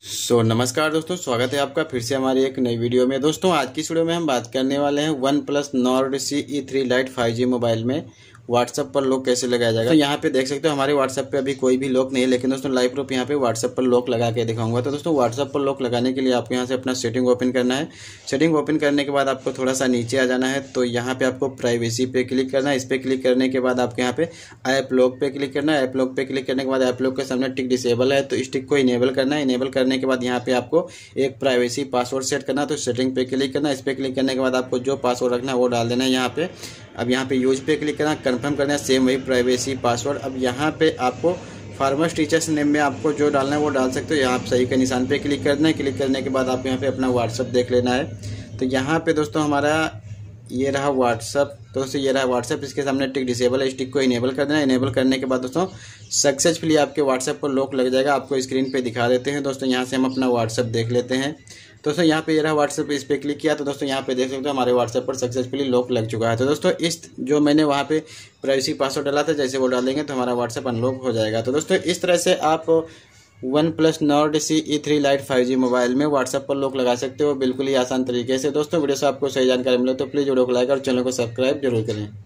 नमस्कार दोस्तों, स्वागत है आपका फिर से हमारी एक नई वीडियो में। दोस्तों आज की इस वीडियो में हम बात करने वाले हैं OnePlus Nord CE3 lite 5G mobile में व्हाट्सएप पर लॉक कैसे लगाया जाएगा। तो यहाँ पे देख सकते हो हमारे व्हाट्सएप पे अभी कोई भी लॉक नहीं है, लेकिन दोस्तों लाइव प्रूफ यहाँ पे व्हाट्सएप पर लॉक लगा के दिखाऊंगा। तो दोस्तों व्हाट्सएप पर लॉक लगाने के लिए आपको यहाँ से अपना सेटिंग ओपन करना है। सेटिंग ओपन करने के बाद आपको थोड़ा सा नीचे आ जाना है, तो यहाँ पे आपको प्राइवेसी पे क्लिक करना है। इस पर क्लिक करने के बाद आपको यहाँ पे ऐप लॉक पे क्लिक करना है। ऐप लॉक पे क्लिक करने के बाद ऐप लॉक के सामने टिक डिसेबल है, तो इस टिक को इनेबल करना है। इनेबल करने के बाद यहाँ पे आपको एक प्राइवेसी पासवर्ड सेट करना है, तो सेटिंग पे क्लिक करना है। इस पर क्लिक करने के बाद आपको जो पासवर्ड रखना है वो डाल देना है यहाँ पे। अब यहाँ पे यूज पे क्लिक करना, कंफर्म करना है, सेम वही प्राइवेसी पासवर्ड। अब यहाँ पे आपको फार्मर्स टीचर्स नेम में आपको जो डालना है वो डाल सकते हो। यहाँ पे सही के निशान पे क्लिक करना है। क्लिक करने के बाद आप यहाँ पे अपना व्हाट्सअप देख लेना है। तो यहाँ पे दोस्तों हमारा ये रहा व्हाट्सअप। तो दोस्तों ये रहा व्हाट्सअप, इसके सामने टिक डिसेबल है, इस टिक को इनेबल कर देना है। इनेबल करने के बाद दोस्तों सक्सेसफुली आपके व्हाट्सएप पर लॉक लग जाएगा। आपको स्क्रीन पे दिखा देते हैं। दोस्तों यहाँ से हम अपना व्हाट्सएप देख लेते हैं। दोस्तों यहाँ पे ये रहा व्हाट्सएप, इस पर क्लिक किया तो दोस्तों यहाँ पे देख सकते हो हमारे व्हाट्सएप पर सक्सेसफुली लॉक लग चुका है। तो दोस्तों इस जो मैंने वहाँ पे प्राइवेसी पासवर्ड डाला था, जैसे वो डालेंगे तो हमारा व्हाट्सएप अनलॉक हो जाएगा। तो दोस्तों इस तरह से आप OnePlus Nord CE3 lite 5G mobile में व्हाट्सएप पर लॉक लगा सकते हो, बिल्कुल ही आसान तरीके से। दोस्तों वीडियो से आपको सही जानकारी मिले तो प्लीज़ वीडियो को लाइक और चैनल को सब्सक्राइब जरूर करें।